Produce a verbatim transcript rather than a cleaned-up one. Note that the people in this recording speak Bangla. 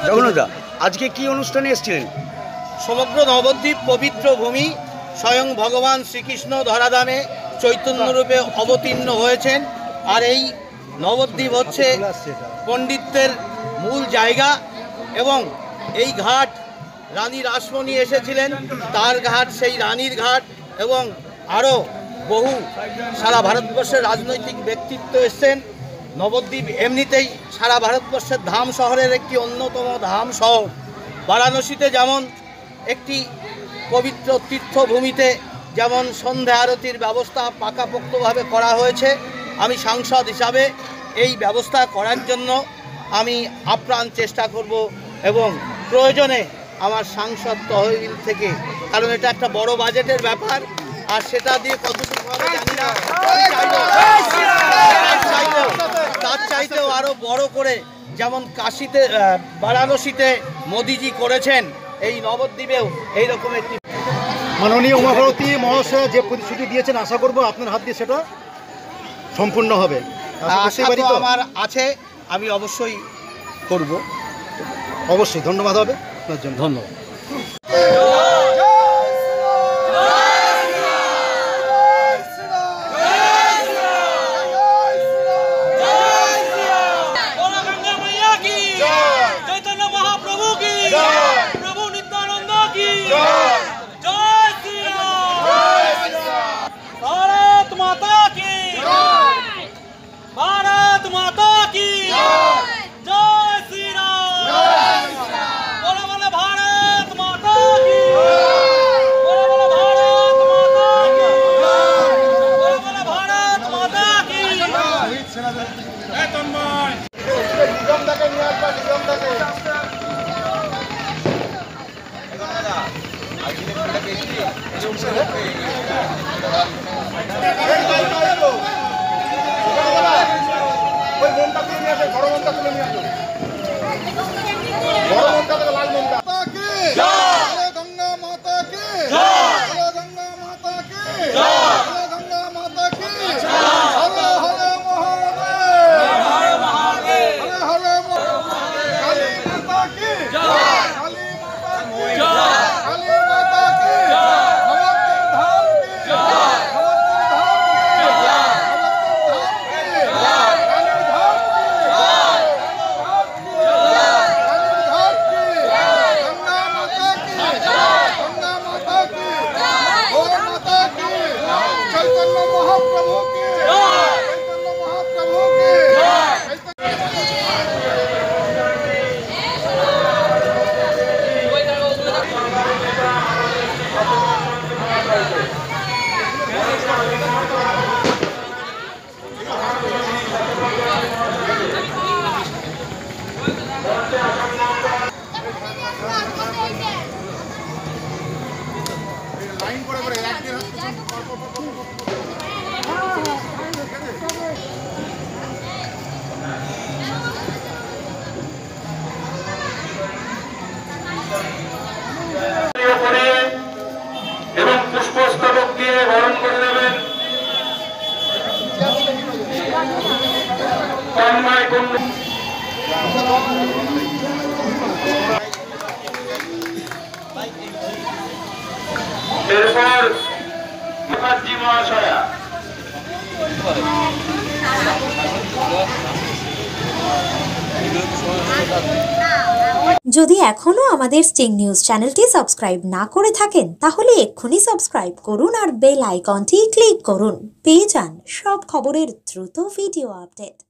জগন্নাথদা, আজকে কি অনুষ্ঠানে এসেছিলেন? সমগ্র নবদ্বীপ পবিত্র ভূমি, স্বয়ং ভগবান শ্রীকৃষ্ণ ধরাধামে চৈতন্যরূপে অবতীর্ণ হয়েছেন। আর এই নবদ্বীপ হচ্ছে পণ্ডিতদের মূল জায়গা এবং এই ঘাট রানী রাসমণি এসেছিলেন, তার ঘাট সেই রানীর ঘাট এবং আরও বহু সারা ভারতবর্ষের রাজনৈতিক ব্যক্তিত্ব এসছেন। নবদ্বীপ এমনিতেই সারা ভারতবর্ষের ধাম শহরের একটি অন্যতম ধাম শহর। বারাণসীতে যেমন একটি পবিত্র তীর্থভূমিতে যেমন সন্ধ্যা আরতির ব্যবস্থা পাকাপোক্তভাবে করা হয়েছে, আমি সাংসদ হিসাবে এই ব্যবস্থা করার জন্য আমি আপ্রাণ চেষ্টা করব এবং প্রয়োজনে আমার সাংসদ তহবিল থেকে, কারণ এটা একটা বড় বাজেটের ব্যাপার, আর সেটা দিয়ে কতটুকু হবে জানি না, তার চাইতেও আরও বড় করে যেমন কাশীতে বারাণসীতে মোদিজি করেছেন, এই নবদ্বীপেও এইরকম একটি। মাননীয় উমাভারতী মহাশয় যে প্রতিশ্রুতি দিয়েছেন, আশা করব আপনার হাত দিয়ে সেটা সম্পূর্ণ হবে। আশা তো আমার আছে, আমি অবশ্যই করব। অবশ্যই ধন্যবাদ হবে আপনার জন্য। ধন্যবাদ। এবং পুষ্পস্তবক দিয়ে বরণ করে দেবেন। এরপর মুখার্জি মহাশয়া যদি এখনো আমাদের স্টিং নিউজ চ্যানেলটি সাবস্ক্রাইব না করে থাকেন তাহলে এক্ষুনি সাবস্ক্রাইব করুন আর বেল আইকনটি ক্লিক করুন, পেয়ে যান সব খবরের দ্রুত ভিডিও আপডেট।